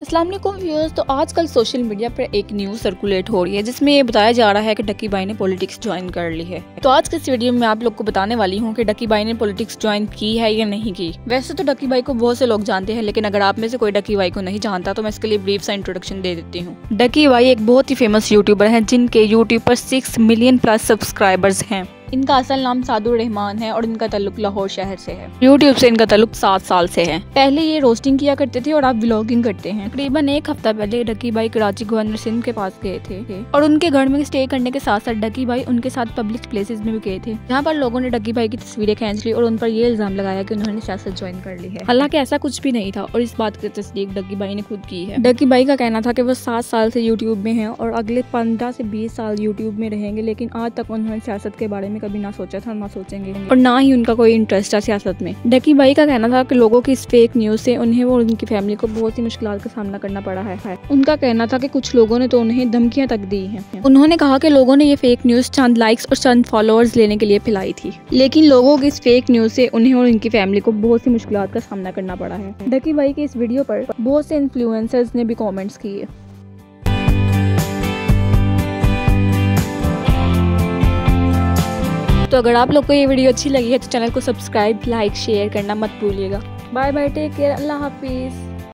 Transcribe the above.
अस्सलाम वालेकुम व्यूअर्स। तो आजकल सोशल मीडिया पर एक न्यूज़ सर्कुलेट हो रही है जिसमें ये बताया जा रहा है कि डक्की भाई ने पॉलिटिक्स ज्वाइन कर ली है। तो आज के इस वीडियो में आप लोग को बताने वाली हूँ कि डक्की भाई ने पॉलिटिक्स ज्वाइन की है या नहीं की। वैसे तो डक्की भाई को बहुत से लोग जानते हैं, लेकिन अगर आप में से कोई डक्की भाई को नहीं जानता तो मैं इसके लिए ब्रीफ सा इंट्रोडक्शन दे देती हूँ। डक्की भाई एक बहुत ही फेमस यूट्यूबर है जिनके यूट्यूब पर 6 मिलियन प्लस सब्सक्राइबर्स हैं। इनका असल नाम सादुर रहमान है और इनका ताल्लुक लाहौर शहर से है। यूट्यूब से इनका ताल्लुक 7 साल से है। पहले ये रोस्टिंग किया करते थे और अब व्लॉगिंग करते हैं। तकरीबन एक हफ्ता पहले डक्की भाई कराची गवर्नर सिंध के पास गए थे और उनके घर में स्टे करने के साथ साथ डक्की भाई उनके साथ पब्लिक प्लेसेस में भी गए थे, जहाँ पर लोगों ने डक्की भाई की तस्वीरें खींच ली और उन पर ये इल्जाम लगाया कि उन्होंने सियासत ज्वाइन कर ली है। हालांकि ऐसा कुछ भी नहीं था और इस बात की तस्दीक डक्की भाई ने खुद की है। डक्की भाई का कहना था कि वो 7 साल से यूट्यूब में है और अगले 15 से 20 साल यूट्यूब में रहेंगे, लेकिन आज तक उन्होंने सियासत के बारे में कभी ना सोचा था, ना सोचेंगे और ना ही उनका कोई इंटरेस्ट है सियासत में। डक्की भाई का कहना था कि लोगों की इस फेक न्यूज से उन्हें और उनकी फैमिली को बहुत सी मुश्किलात का सामना करना पड़ा है। उनका कहना था कि कुछ लोगों ने तो उन्हें धमकियां तक दी हैं। उन्होंने कहा कि लोगों ने ये फेक न्यूज चंद लाइक्स और चंद फॉलोअर्स लेने के लिए फैलाई थी, लेकिन लोगों की इस फेक न्यूज से उन्हें और उनकी फैमिली को बहुत सी मुश्किलात का सामना करना पड़ा है। डक्की भाई के इस वीडियो पर बहुत से इन्फ्लुएंसर्स ने भी कॉमेंट्स किए। तो अगर आप लोग को ये वीडियो अच्छी लगी है तो चैनल को सब्सक्राइब, लाइक, शेयर करना मत भूलिएगा। बाय बाय, टेक केयर, अल्लाह हाफिज।